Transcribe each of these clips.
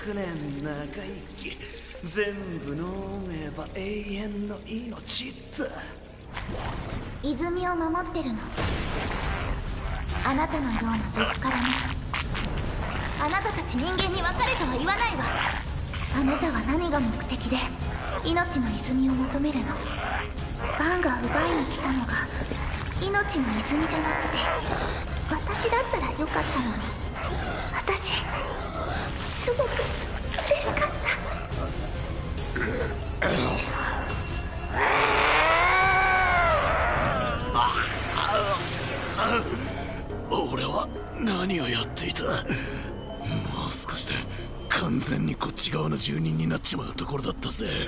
年長生き、全部飲めば永遠の命だ。 泉を守ってるの。あなたのような族からね。あなたたち人間に別れとは言わないわ。あなたは何が目的で命の泉を求めるの？バンが奪いに来たのが命の泉じゃなくて、私だったらよかったのに。私すごく嬉しかった。 俺は何をやっていた？もう少しで完全にこっち側の住人になっちまうところだったぜ。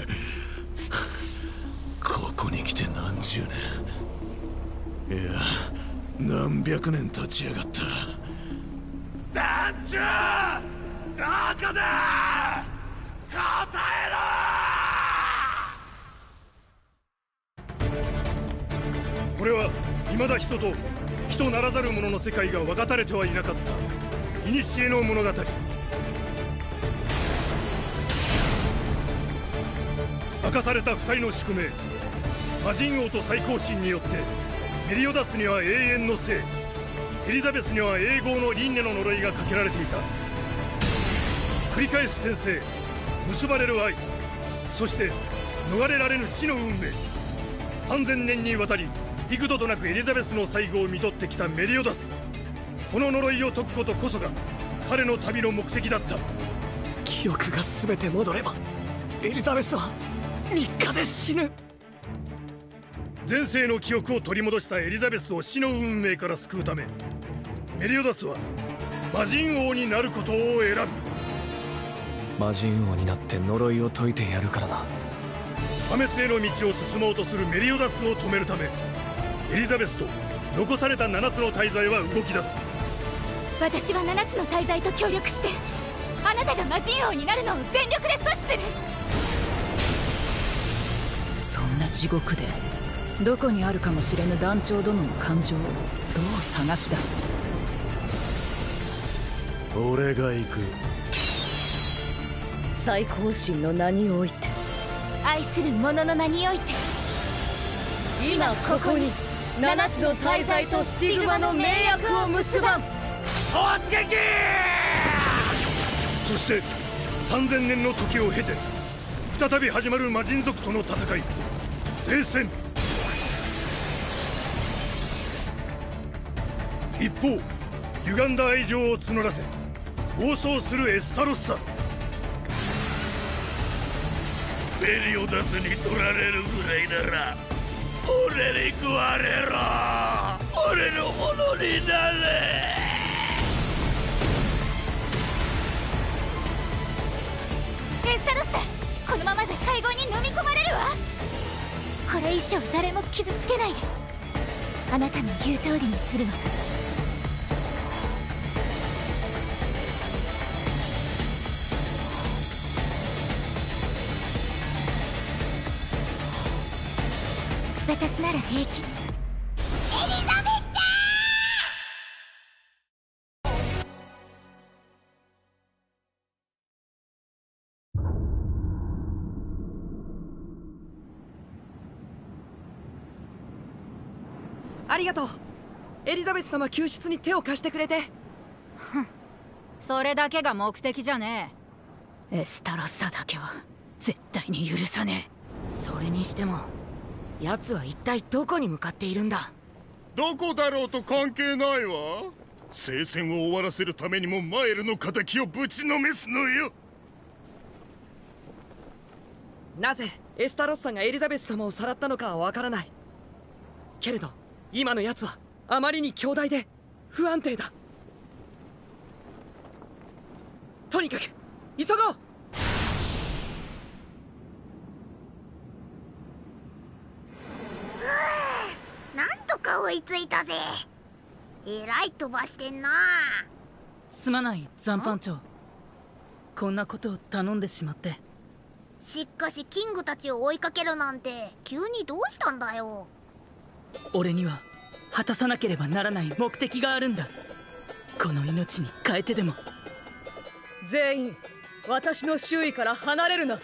ここに来て何十年、いや何百年経ちやがった。団長、どこだ？答えろ！ これは未だ人と人ならざる者の世界が分かたれてはいなかった古の物語。明かされた二人の宿命、魔人王と最高神によってメリオダスには永遠の生、エリザベスには永劫の輪廻の呪いがかけられていた。繰り返す転生、結ばれる愛、そして逃れられぬ死の運命。3000年にわたり幾度となくエリザベスの最後を見とってきたメリオダス。この呪いを解くことこそが彼の旅の目的だった。 記憶が全て戻ればエリザベスは3日で死ぬ。 前世の記憶を取り戻したエリザベスを死の運命から救うため、メリオダスは魔人王になることを選ぶ。 魔人王になって呪いを解いてやるからな。 破滅への道を進もうとするメリオダスを止めるため、エリザベスと残された7つの大罪は動き出す。 私は7つの大罪と協力してあなたが魔人王になるのを全力で阻止する。 そんな地獄でどこにあるかもしれぬ団長殿の感情をどう探し出す？ 俺が行く。 最高神の名において、 愛する者の名において、 今ここに7つの大罪とスティグマの盟約を結ばん。 突撃！ そして3000年の時を経て再び始まる魔人族との戦い、聖戦。一方、歪んだ愛情を募らせ暴走するエスタロッサ。 メリオダスに取られるぐらいなら俺に食われろ。俺のものになれ。 エスタロッサ、このままじゃ会合に飲み込まれるわ。これ以上誰も傷つけないで。あなたの言う通りにするわ。私なら平気。エリザベスだありがとう。エリザベス様救出に手を貸してくれて。 それだけが目的じゃねエスタロッサだけは絶対に許さねえ。それにしても奴は一体どこに向かっているんだ？ どこだろうと関係ないわ。聖戦を終わらせるためにもマエルの仇をぶちのめすのよ。 なぜエスタロッサがエリザベス様をさらったのかはわからないけれど、今の奴はあまりに強大で不安定だ。とにかく急ごう。 なんとか追いついたぜ。えらい飛ばしてんな。 すまない残飯長、こんなことを頼んでしまって。 しかしキングたちを追いかけるなんて急にどうしたんだよ。 俺には果たさなければならない目的があるんだ。この命に変えてでも。 全員私の周囲から離れるな。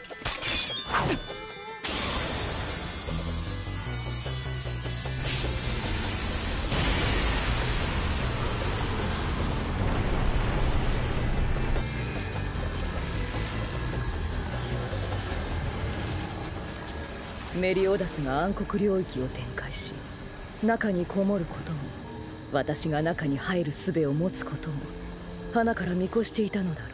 メリオダスが暗黒領域を展開し、中にこもることも、私が中に入る術を持つことも花から見越していたのだろ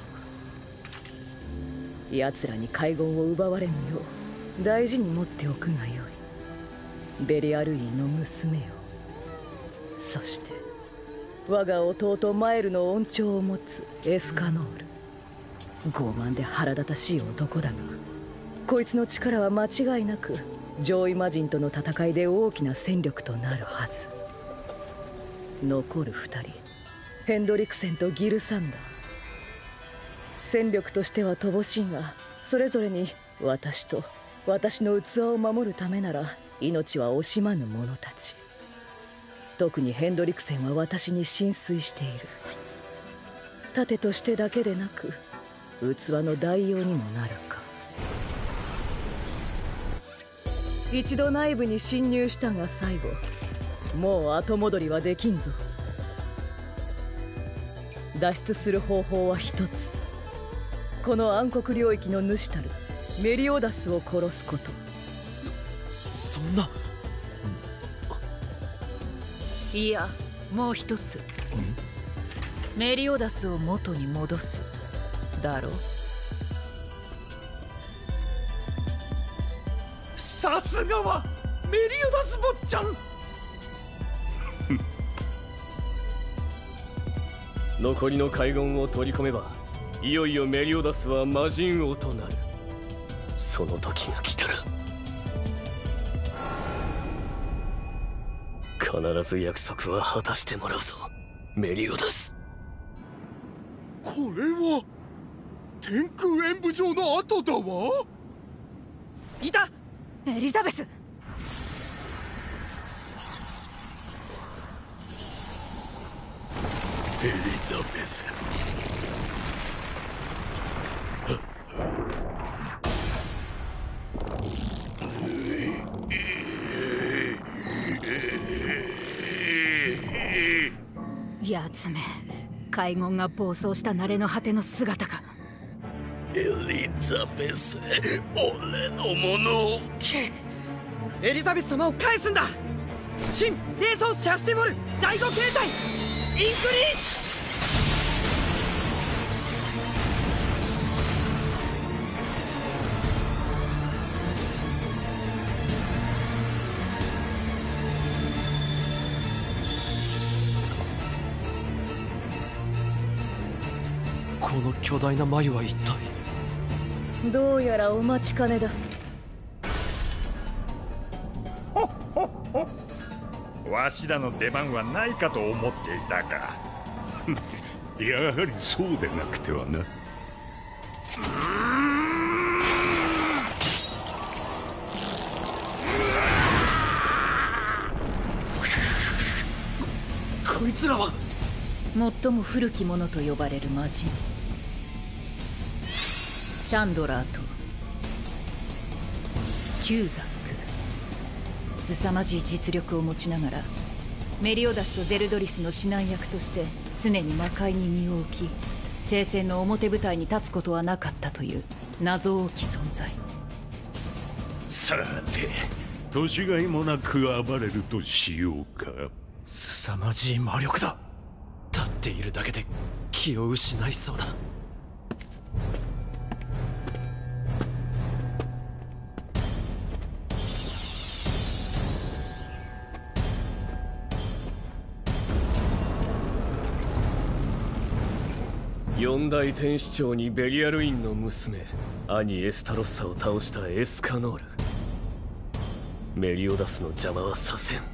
う。奴らに海軍を奪われぬよう大事に持っておくがよい。ベリアルインの娘よ。そして我が弟マエルの恩寵を持つエスカノール。傲慢で腹立たしい男だが、こいつの力は間違いなく上位魔人との戦いで大きな戦力となるはず。残る2人、ヘンドリクセンとギルサンダー。戦力としては乏しいが、それぞれに私と私の器を守るためなら命は惜しまぬ者たち。特にヘンドリクセンは私に心酔している。盾としてだけでなく器の代用にもなるか。一度内部に侵入したが最後、もう後戻りはできんぞ。脱出する方法は一つ。この暗黒領域の主たるメリオダスを殺すこと。 そんな。 いや、もう一つ。メリオダスを元に戻すだろう。 さすがはメリオダス坊ちゃん。 残りの海軍を取り込めば、いよいよメリオダスは魔人王となる。その時が来たら必ず約束は果たしてもらうぞ、メリオダス。 これは天空演舞場の後だわ。 いた！ エリザベス。 エリザベス。 やつめ、海軍が暴走した慣れの果ての姿か。 エリザベス、俺のものを。 エリザベス様を返すんだ。新レーソンシャスティモル第5形態インクリーズ。 この巨大な繭は一体。 どうやらお待ちかねだ。 わしらの出番はないかと思っていたがやはりそうでなくてはな。 こいつらは最も古き者と呼ばれる魔人、チャンドラーとキューザック。凄まじい実力を持ちながらメリオダスとゼルドリスの指南役として常に魔界に身を置き、聖戦の表舞台に立つことはなかったという謎多き存在。 さて、年がいもなく暴れるとしようか。 凄まじい魔力だ。立っているだけで気を失いそうだ。 四大天使長にベリアルインの娘兄エスタロッサを倒したエスカノール。メリオダスの邪魔はさせん。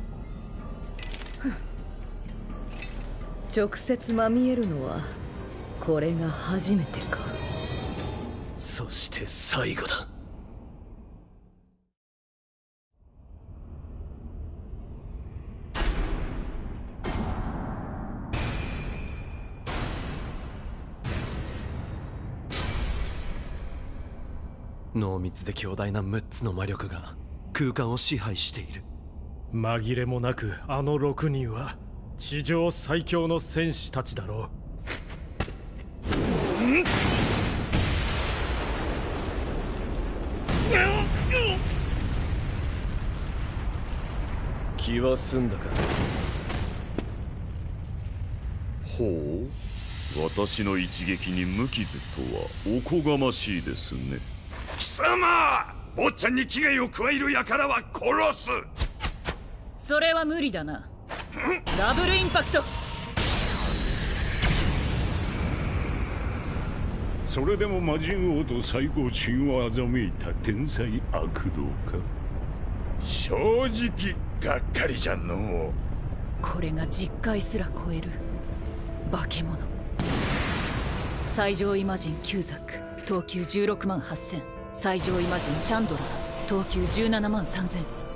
直接まみえるのはこれが初めてか。 そして最後だ。 濃密で強大な6つの魔力が空間を支配している。 紛れもなくあの6人は地上最強の戦士たちだろう。 気は済んだか。 ほう、私の一撃に無傷とはおこがましいですね。 貴様、坊ちゃんに危害を加える輩は殺す。 それは無理だな。ダブルインパクト。 それでも魔人王と最高神を欺いた天才悪道か。正直がっかりじゃのう。 これが実界すら超える化け物。最上イマジンキューザック等級16万8000。最上イマジンチャンドラー等級17万3000。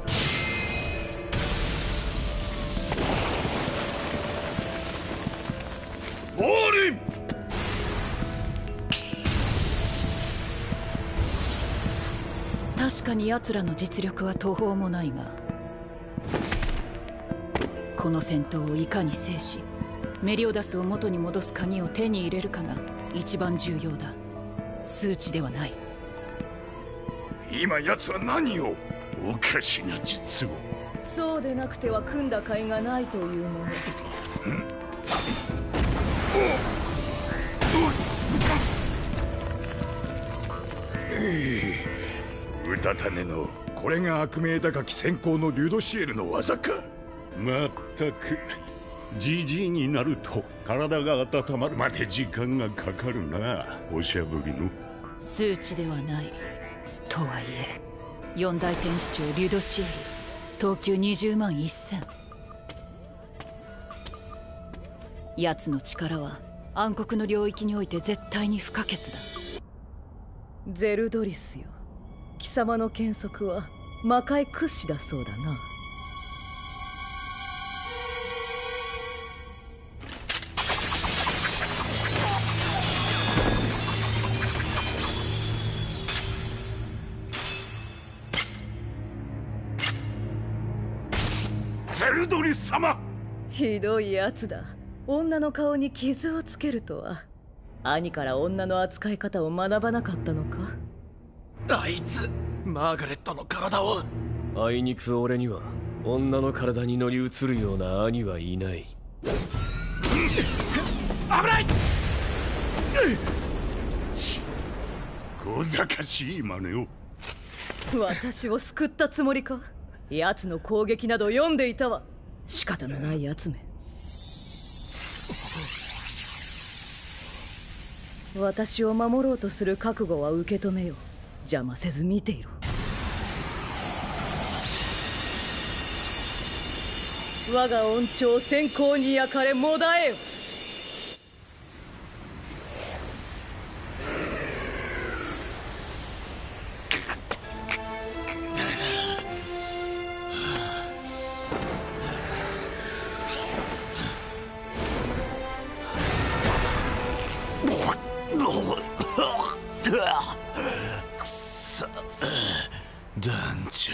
ボーリン。 確かに奴らの実力は途方もないが、この戦闘をいかに制しメリオダスを元に戻す鍵を手に入れるかが一番重要だ。数値ではない。 今奴は何を。おかしな術を。 そうでなくては組んだ甲斐がないというもの。 うたた寝の、これが悪名高き先行のリュドシエルの技か。まったく、じじいになると体が温まるまで時間がかかるな、おしゃぶりの。 数値ではない。とはいえ四大天使長リュドシエル等級20万1000。奴の力は暗黒の領域において絶対に不可欠だ。ゼルドリスよ、貴様の剣速は魔界屈指だそうだな。 ゼルドリス様、 ひどいやつだ。女の顔に傷をつけるとは。兄から女の扱い方を学ばなかったのか。 あいつマーガレットの体を。 あいにく俺には女の体に乗り移るような兄はいない。 危ない。小賢しい真似を。 私を救ったつもりか。奴の攻撃など読んでいたわ。仕方のない奴め。私を守ろうとする覚悟は受け止めよう。邪魔せず見ていろ。我が恩寵先行に焼かれもだえよ。 くそ、団長。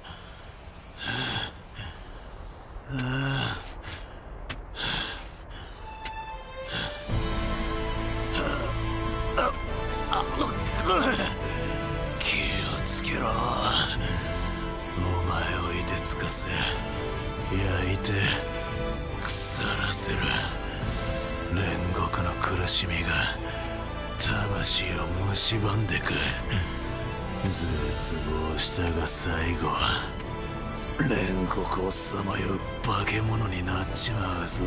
気をつけろ。お前をいてつかせ、焼いて腐らせる。煉獄の苦しみが魂を蝕んでく。絶望したが最後は煉獄をさまよう化け物になっちまうぞ。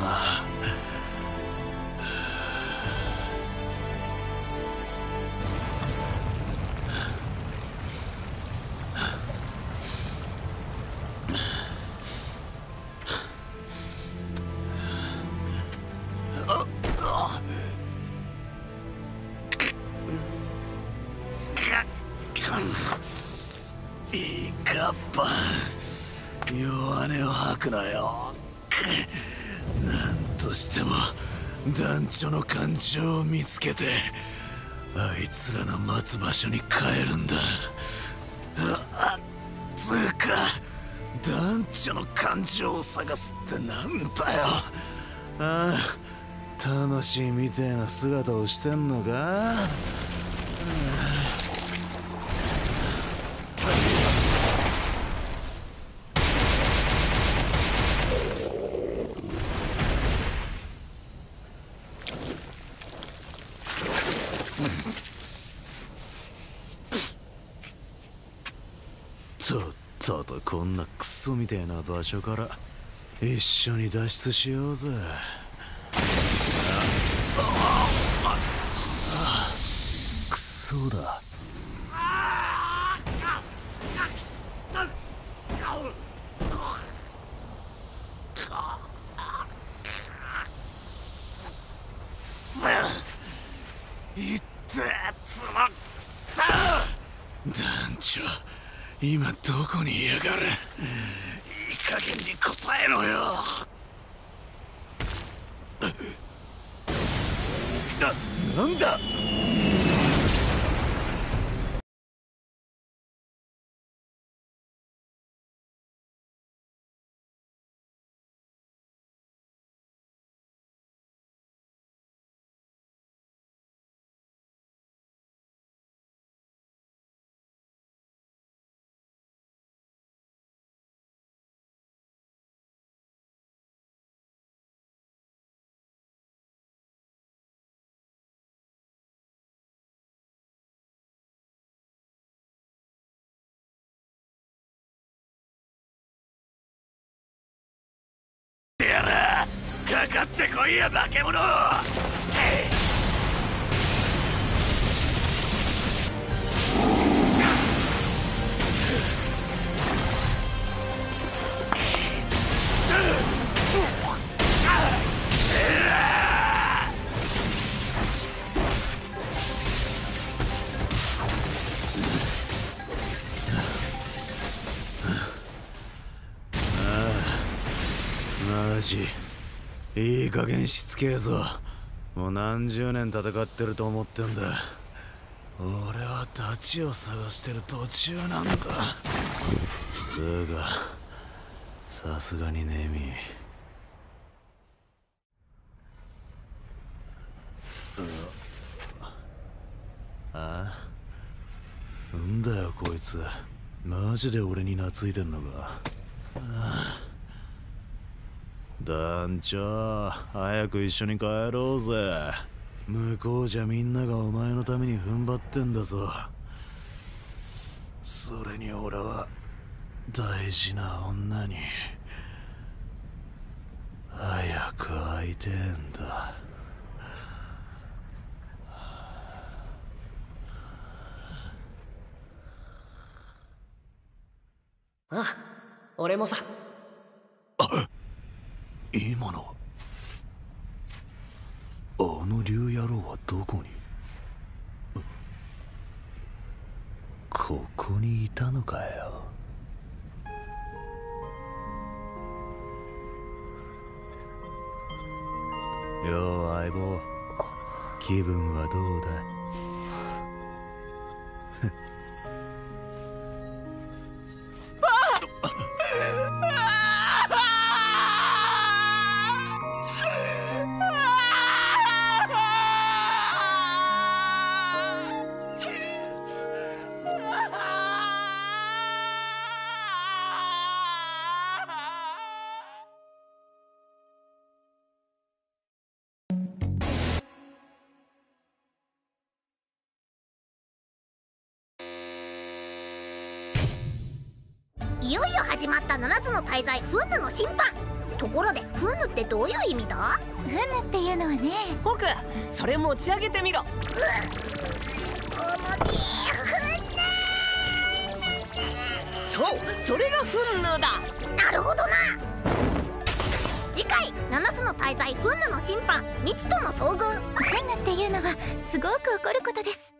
いいかっぱ、弱音を吐くなよ。なんとしても団長の感情を見つけてあいつらの待つ場所に帰るんだ。つうか団長の感情を探すってなんだよ。魂みてえな姿をしてんのか。とっととこんなクソみてえな場所から一緒に脱出しようぜ。クソだ。いってやつのクソ。団長今どこにいやがる。いい加減に答えろよ。なんだ。やらかかってこいや化け物。マジいい加減しつけえぞ。もう何十年戦ってると思ってんだ。俺はダチを探してる途中なんだ。つうかさすがにネミんだよこいつ。マジで俺に懐いてんのか。団長早く一緒に帰ろうぜ。向こうじゃみんながお前のために踏ん張ってんだぞ。それに俺は大事な女に早く会いてえんだ。 ああ、俺もさ。 今のあの竜野郎はどこに。ここにいたのかよ。よう相棒、気分はどうだ。 いよいよ始まった7つの大罪フンヌの審判。ところでフンヌってどういう意味だ。 フンヌっていうのはね、 ホクそれ持ち上げてみろ。 重てえフンヌ。 そうそれがフンヌだ。 なるほどな。次回7つの大罪フンヌの審判未知との遭遇。 フンヌっていうのはすごく怒ることです。